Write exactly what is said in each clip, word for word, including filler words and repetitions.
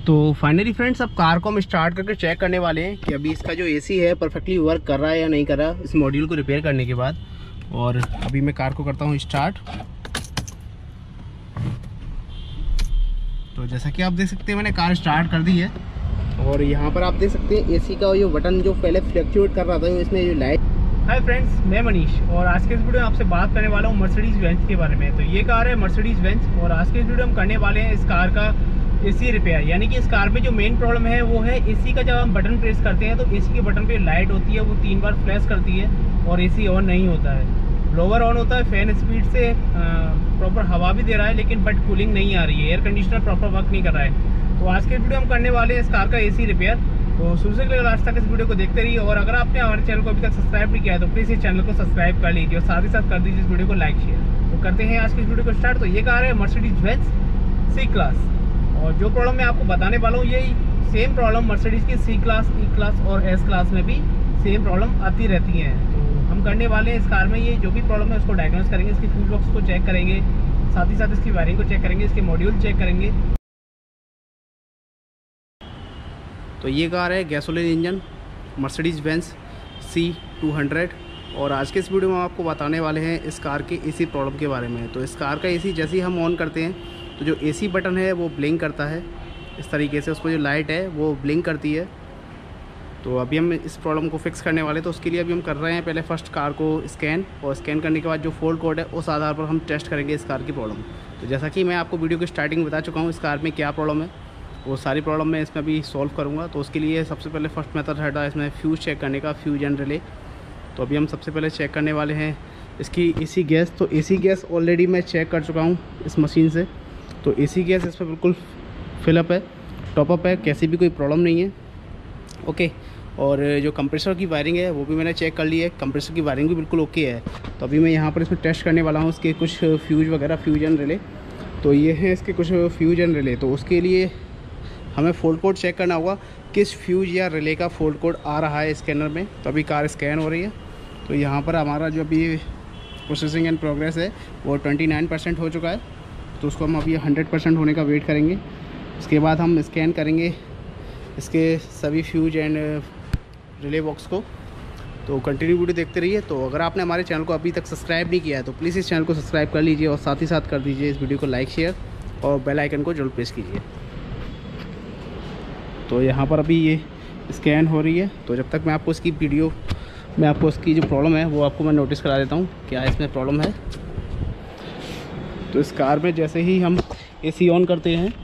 तो finally friends, अब car को हम स्टार्ट करके चेक करने वाले हैं कि अभी इसका जो एसी है परफेक्टली वर्क कर रहा है या नहीं कर रहा इस मॉड्यूल को रिपेयर करने के बाद। और अभी मैं कार को करता हूँ स्टार्ट। तो जैसा कि आप देख सकते हैं मैंने कार स्टार्ट कर दी है और यहाँ पर आप देख सकते हैं एसी का जो बटन जो पहले फ्लक्चुएट कर रहा था इसमें जो लाइट। हाय फ्रेंड्स, मैं मनीष और आज के इस वीडियो में आपसे बात करने वाला हूँ मर्सिडीज बेंज के बारे में। तो ये कार है मर्सिडीज बेंज और आज के इस वीडियो में करने वाले हैं इस कार का एसी रिपेयर। यानी कि इस कार में जो मेन प्रॉब्लम है वो है एसी का। जब हम बटन प्रेस करते हैं तो एसी के बटन पे लाइट होती है, वो तीन बार फ्लैश करती है और एसी ऑन नहीं होता है। ब्लोवर ऑन होता है, फैन स्पीड से प्रॉपर हवा भी दे रहा है लेकिन बट कूलिंग नहीं आ रही है, एयर कंडीशनर प्रॉपर वर्क नहीं कर रहा है। तो आज के वीडियो हम करने वाले हैं इस कार का एसी रिपेयर। तो शुरू से लेकर लास्ट तक इस वीडियो को देखते रहिए और अगर आपने हमारे चैनल को अभी तक सब्सक्राइब नहीं किया है तो प्लीज़ इस चैनल को सब्सक्राइब कर लीजिए और साथ ही साथ कर दीजिए इस वीडियो को लाइक शेयर। तो करते हैं आज की इस वीडियो को स्टार्ट। तो ये कार है मर्सिडीज बेंज सी क्लास और जो प्रॉब्लम मैं आपको बताने वाला हूँ यही सेम प्रॉब्लम मर्सिडीज की सी क्लास, ई क्लास और एस क्लास में भी सेम प्रॉब्लम आती रहती हैं। तो हम करने वाले हैं इस कार में ये जो भी प्रॉब्लम है उसको डायग्नोस करेंगे, इसकी फ्यूज बॉक्स को चेक करेंगे, साथ ही साथ इसकी वायरिंग को चेक करेंगे, इसके मॉड्यूल चेक करेंगे। तो ये कार है gasoline engine Mercedes Benz C two hundred और आज के इस वीडियो में हम आपको बताने वाले हैं इस कार के एसी प्रॉब्लम के बारे में। तो इस कार का एसी जैसे ही हम ऑन करते हैं तो जो एसी बटन है वो ब्लिंक करता है इस तरीके से, उसमें जो लाइट है वो ब्लिंक करती है। तो अभी हम इस प्रॉब्लम को फिक्स करने वाले, तो उसके लिए अभी हम कर रहे हैं पहले फर्स्ट कार को स्कैन और स्कैन करने के बाद जो फॉल्ट कोड है उस आधार पर हम टेस्ट करेंगे इस कार की प्रॉब्लम। तो जैसा कि मैं आपको वीडियो की स्टार्टिंग में बता चुका हूँ इस कार में क्या प्रॉब्लम है, वो सारी प्रॉब्लम मैं इसमें अभी सॉल्व करूँगा। तो उसके लिए सबसे पहले फर्स्ट मेथड है इसमें फ्यूज़ चेक करने का, फ्यूज एंड रिले। तो अभी हम सबसे पहले चेक करने वाले हैं इसकी एसी गैस। तो एसी गैस ऑलरेडी मैं चेक कर चुका हूँ इस मशीन से। तो एसी गैस इस पर बिल्कुल फिलअप है, टॉपअप है, कैसी भी कोई प्रॉब्लम नहीं है। ओके, और जो कंप्रेसर की वायरिंग है वो भी मैंने चेक कर ली है, कंप्रेसर की वायरिंग भी बिल्कुल ओके है। तो अभी मैं यहाँ पर इसमें टेस्ट करने वाला हूँ इसके कुछ फ्यूज वगैरह, फ्यूज एंड रिले। तो ये है इसके कुछ फ्यूज एंड रिले। तो उसके लिए हमें फॉल्ट कोड चेक करना होगा किस फ्यूज या रिले का फॉल्ट कोड आ रहा है स्कैनर में। तो अभी कार स्कैन हो रही है। तो यहाँ पर हमारा जो अभी प्रोसेसिंग एंड प्रोग्रेस है वो उनतीस परसेंट हो चुका है। तो उसको हम अभी सौ परसेंट होने का वेट करेंगे। उसके बाद हम स्कैन करेंगे इसके सभी फ्यूज एंड रिले बॉक्स को। तो कंटिन्यू वीडियो देखते रहिए। तो अगर आपने हमारे चैनल को अभी तक सब्सक्राइब नहीं किया है तो प्लीज़ इस चैनल को सब्सक्राइब कर लीजिए और साथ ही साथ कर दीजिए इस वीडियो को लाइक शेयर और बेल आइकन को जरूर प्रेस कीजिए। तो यहाँ पर अभी ये स्कैन हो रही है। तो जब तक मैं आपको इसकी वीडियो मैं आपको इसकी जो प्रॉब्लम है वो आपको मैं नोटिस करा देता हूँ क्या इसमें प्रॉब्लम है। तो इस कार में जैसे ही हम एसी ऑन करते हैं,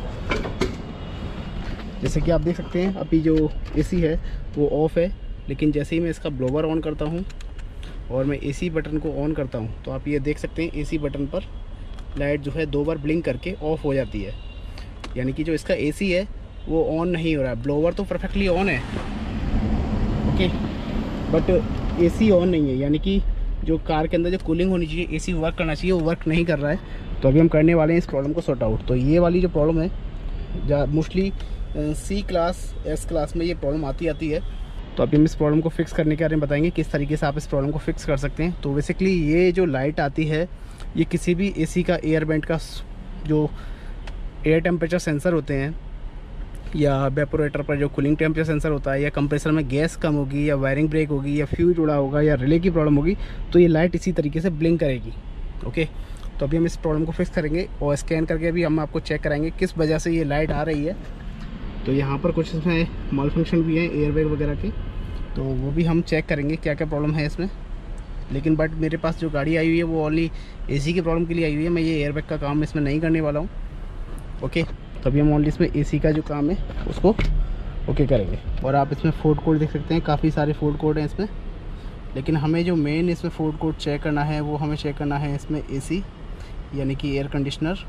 जैसे कि आप देख सकते हैं अभी जो एसी है वो ऑफ़ है, लेकिन जैसे ही मैं इसका ब्लोवर ऑन करता हूँ और मैं एसी बटन को ऑन करता हूँ तो आप ये देख सकते हैं एसी बटन पर लाइट जो है दो बार ब्लिंक करके ऑफ़ हो जाती है। यानी कि जो इसका एसी है वो ऑन नहीं हो रहा है। ब्लोवर तो परफेक्टली ऑन है, ओके, बट एसी ऑन नहीं है। यानी कि जो कार के अंदर जो कूलिंग होनी चाहिए, एसी वर्क करना चाहिए, वो वर्क नहीं कर रहा है। तो अभी हम करने वाले हैं इस प्रॉब्लम को सॉर्ट आउट। तो ये वाली जो प्रॉब्लम है जहाँ mostly C class, S class में ये प्रॉब्लम आती आती है। तो अभी हम इस प्रॉब्लम को फिक्स करने के बारे में बताएंगे किस तरीके से आप इस प्रॉब्लम को फिक्स कर सकते हैं। तो बेसिकली ये जो लाइट आती है ये किसी भी एसी का एयर वेंट का जो एयर टेम्परेचर सेंसर होते हैं या वेपोरेटर पर जो कूलिंग टेम्परेचर सेंसर होता है या कंप्रेसर में गैस कम होगी या वायरिंग ब्रेक होगी या फ्यूज उड़ा होगा या रिले की प्रॉब्लम होगी तो ये लाइट इसी तरीके से ब्लिंक करेगी। ओके, तो अभी हम इस प्रॉब्लम को फिक्स करेंगे और स्कैन करके भी हम आपको चेक कराएंगे किस वजह से ये लाइट आ रही है। तो यहाँ पर कुछ इसमें माल फंक्शन भी है एयरबैग वगैरह की, तो वो भी हम चेक करेंगे क्या क्या प्रॉब्लम है इसमें। लेकिन बट मेरे पास जो गाड़ी आई हुई है वो ओनली एसी की प्रॉब्लम के लिए आई हुई है, मैं ये एयरबैग का काम इसमें नहीं करने वाला हूँ। ओके, तो अभी हम ओनली इसमें एसी का जो काम है उसको ओके करेंगे। और आप इसमें फॉल्ट कोड देख सकते हैं, काफ़ी सारे फॉल्ट कोड हैं इसमें, लेकिन हमें जो मेन इसमें फॉल्ट कोड चेक करना है वो हमें चेक करना है इसमें एसी यानी कि एयर कंडीशनर।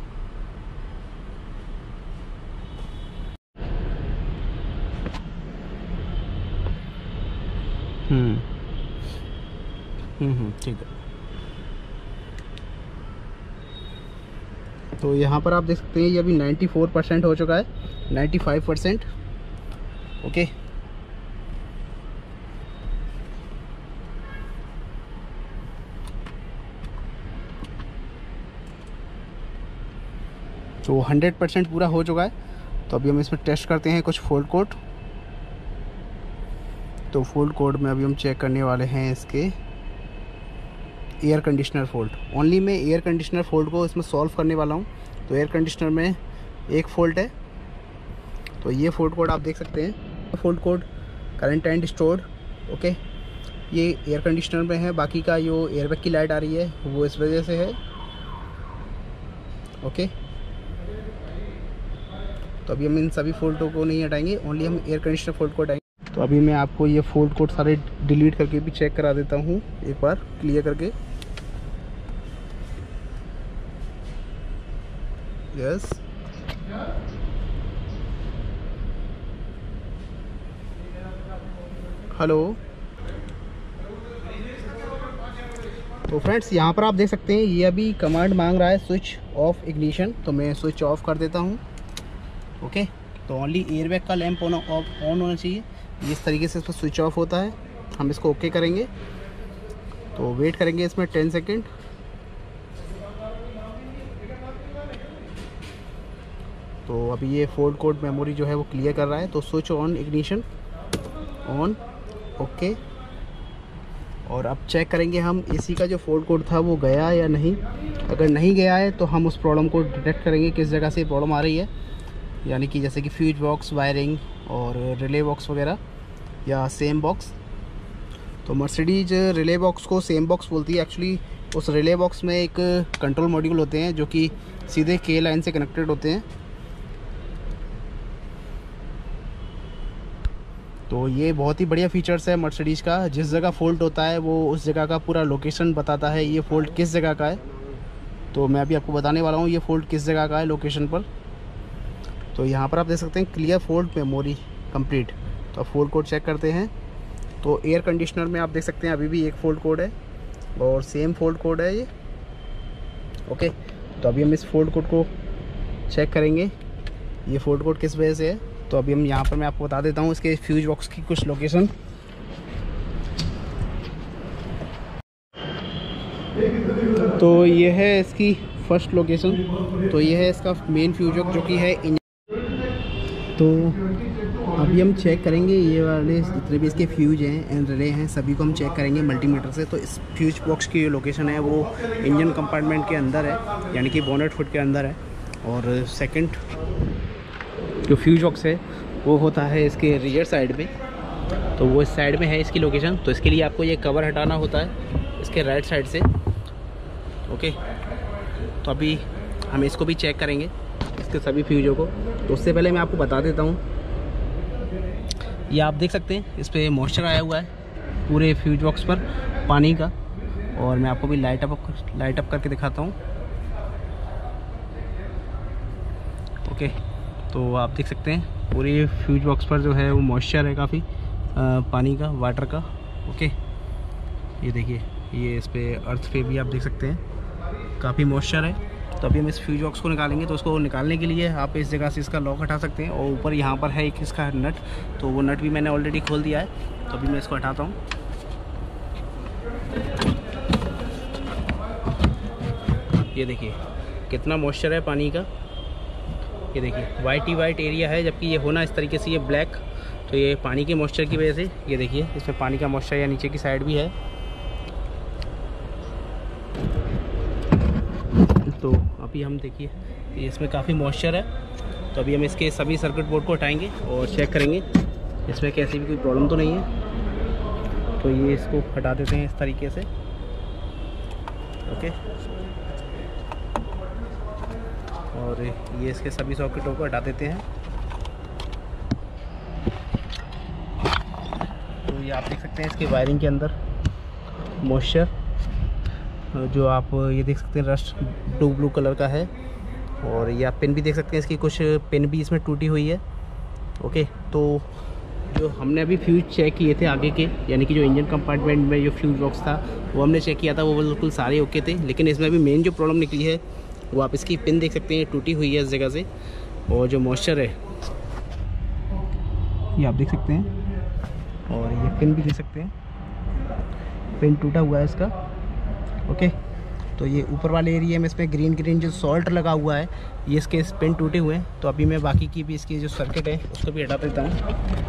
हम्म हम्म ठीक है। तो यहाँ पर आप देख सकते हैं ये अभी चौरानवे परसेंट हो चुका है, पचानवे परसेंट। ओके, तो सौ परसेंट पूरा हो चुका है। तो अभी हम इसमें टेस्ट करते हैं कुछ फॉल्ट कोड। तो फॉल्ट कोड में अभी हम चेक करने वाले हैं इसके एयर कंडीशनर फॉल्ट। ओनली मैं एयर कंडीशनर फॉल्ट को इसमें सॉल्व करने वाला हूँ। तो एयर कंडीशनर में एक फ़ॉल्ट है, तो ये फॉल्ट कोड आप देख सकते हैं। Fault code current and stored, okay, ये एयर कंडीशनर में है। बाकी का जो एयरबैग की लाइट आ रही है वो इस वजह से है, ओके। तो अभी हम इन सभी फॉल्टों को नहीं हटाएंगे, ओनली हम एयर कंडीशनर फॉल्ट को हटाएंगे। तो अभी मैं आपको ये फॉल्ट कोड सारे डिलीट करके भी चेक करा देता हूँ एक बार क्लियर करके। Yes, hello. तो फ्रेंड्स यहाँ पर आप देख सकते हैं ये अभी कमांड मांग रहा है स्विच ऑफ इग्निशन। तो मैं स्विच ऑफ कर देता हूँ, ओके। तो ओनली एयरबैग का लैंप ऑन ऑफ ऑन होना चाहिए। इस तरीके से इसमें स्विच ऑफ होता है। हम इसको ओके करेंगे, तो वेट करेंगे इसमें टेन सेकेंड। तो अभी ये फॉल्ट कोड मेमोरी जो है वो क्लियर कर रहा है। तो switch on ignition on, okay. और अब चेक करेंगे हम एसी का जो फॉल्ट कोड था वो गया या नहीं। अगर नहीं गया है तो हम उस प्रॉब्लम को डिटेक्ट करेंगे किस जगह से प्रॉब्लम आ रही है, यानी कि जैसे कि फ्यूज बॉक्स, वायरिंग और रिले बॉक्स वगैरह, या सेम बॉक्स। तो मर्सिडीज रिले बॉक्स को सेम बॉक्स बोलती है। एक्चुअली उस रिले बॉक्स में एक कंट्रोल मॉड्यूल होते हैं जो कि सीधे के लाइन से कनेक्टेड होते हैं। तो ये बहुत ही बढ़िया फीचर्स है मर्सिडीज़ का। जिस जगह फ़ॉल्ट होता है वो उस जगह का पूरा लोकेशन बताता है, ये फ़ॉल्ट किस जगह का है। तो मैं अभी आपको बताने वाला हूँ ये फ़ॉल्ट किस जगह का है लोकेशन पर। तो यहाँ पर आप देख सकते हैं क्लियर फॉल्ट मेमोरी कंप्लीट। तो अब फॉल्ट कोड चेक करते हैं। तो एयर कंडीशनर में आप देख सकते हैं अभी भी एक फॉल्ट कोड है और सेम फॉल्ट कोड है ये, ओके। तो अभी हम इस फॉल्ट कोड को चेक करेंगे ये फॉल्ट कोड किस वजह से है। तो अभी हम यहाँ पर मैं आपको बता देता हूँ इसके फ्यूज बॉक्स की कुछ लोकेशन। तो ये है इसकी फर्स्ट लोकेशन। तो ये है इसका मेन फ्यूज बॉक्स जो कि है इंजन। तो अभी हम चेक करेंगे ये वाले जितने भी इसके फ्यूज हैं एंड रिले हैं सभी को हम चेक करेंगे मल्टीमीटर से। तो इस फ्यूज बॉक्स की जो लोकेशन है वो इंजन कंपार्टमेंट के अंदर है, यानी कि बोनेट फुट के अंदर है। और सेकंड जो फ्यूज बॉक्स है वो होता है इसके रियर साइड में। तो वो इस साइड में है इसकी लोकेशन। तो इसके लिए आपको ये कवर हटाना होता है इसके राइट साइड से, ओके। तो अभी हम इसको भी चेक करेंगे इसके सभी फ्यूजों को। तो उससे पहले मैं आपको बता देता हूँ, ये आप देख सकते हैं इस पर मॉइस्चर आया हुआ है पूरे फ्यूज बॉक्स पर पानी का। और मैं आपको भी लाइट अप लाइट अप करके दिखाता हूँ, ओके। तो आप देख सकते हैं पूरी फ्यूज बॉक्स पर जो है वो मॉइस्चर है काफ़ी पानी का, वाटर का, ओके। ये देखिए ये इस पर अर्थ पे भी आप देख सकते हैं काफ़ी मॉइस्चर है। तो अभी हम इस फ्यूज बॉक्स को निकालेंगे। तो उसको निकालने के लिए आप इस जगह से इसका लॉक हटा सकते हैं। और ऊपर यहाँ पर है एक इसका नट, तो वो नट भी मैंने ऑलरेडी खोल दिया है। तो अभी मैं इसको हटाता हूँ। ये देखिए कितना मॉइस्चर है पानी का। ये देखिए वाइट ही वाइट एरिया है, जबकि ये होना इस तरीके से ये ब्लैक। तो ये पानी के मॉइस्चर की वजह से ये देखिए इसमें पानी का मॉइस्चर या नीचे की साइड भी है। तो अभी हम देखिए इसमें काफ़ी मॉइस्चर है। तो अभी हम इसके सभी सर्किट बोर्ड को हटाएंगे और चेक करेंगे इसमें कैसी भी कोई प्रॉब्लम तो नहीं है। तो ये इसको हटा देते हैं इस तरीके से, ओके। और ये इसके सभी सॉकेटों को हटा देते हैं। तो ये आप देख सकते हैं इसके वायरिंग के अंदर मॉइस्चर, जो आप ये देख सकते हैं रस्ट ब्लू ब्लू कलर का है। और ये आप पिन भी देख सकते हैं, इसकी कुछ पिन भी इसमें टूटी हुई है, ओके। तो जो हमने अभी फ्यूज चेक किए थे आगे के, यानी कि जो इंजन कंपार्टमेंट में जो फ्यूज बॉक्स था वो हमने चेक किया था, वो बिल्कुल सारे ओके थे। लेकिन इसमें अभी मेन जो प्रॉब्लम निकली है वो आप इसकी पिन देख सकते हैं टूटी हुई है इस जगह से। और जो मॉइस्चर है ये आप देख सकते हैं। और ये पिन भी देख सकते हैं, पिन टूटा हुआ है इसका, ओके। तो ये ऊपर वाले एरिया में इसमें ग्रीन ग्रीन जो सॉल्ट लगा हुआ है, ये इसके पिन टूटे हुए हैं। तो अभी मैं बाकी की भी इसकी जो सर्किट है उसको भी हटा देता हूँ।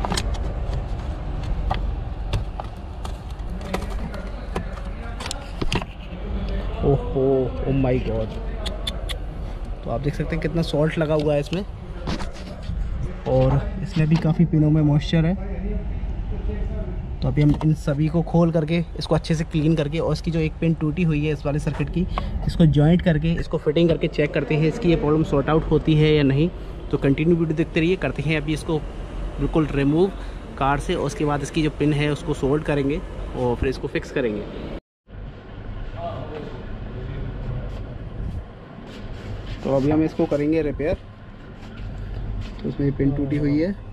ओहो, ओ माय गॉड। तो आप देख सकते हैं कितना सॉल्ट लगा हुआ है इसमें, और इसमें भी काफ़ी पिनों में मॉइस्चर है। तो अभी हम इन सभी को खोल करके इसको अच्छे से क्लीन करके, और इसकी जो एक पिन टूटी हुई है इस वाले सर्किट की, इसको जॉइंट करके इसको फिटिंग करके चेक करते हैं इसकी ये प्रॉब्लम सॉर्ट आउट होती है या नहीं। तो कंटिन्यू वीडियो देखते रहिए। करते हैं अभी इसको बिल्कुल रिमूव कार से, और उसके बाद इसकी जो पिन है उसको सोल्ड करेंगे और फिर इसको फिक्स करेंगे। तो अभी हम इसको करेंगे रिपेयर। तो उसमें पिन टूटी हुई है,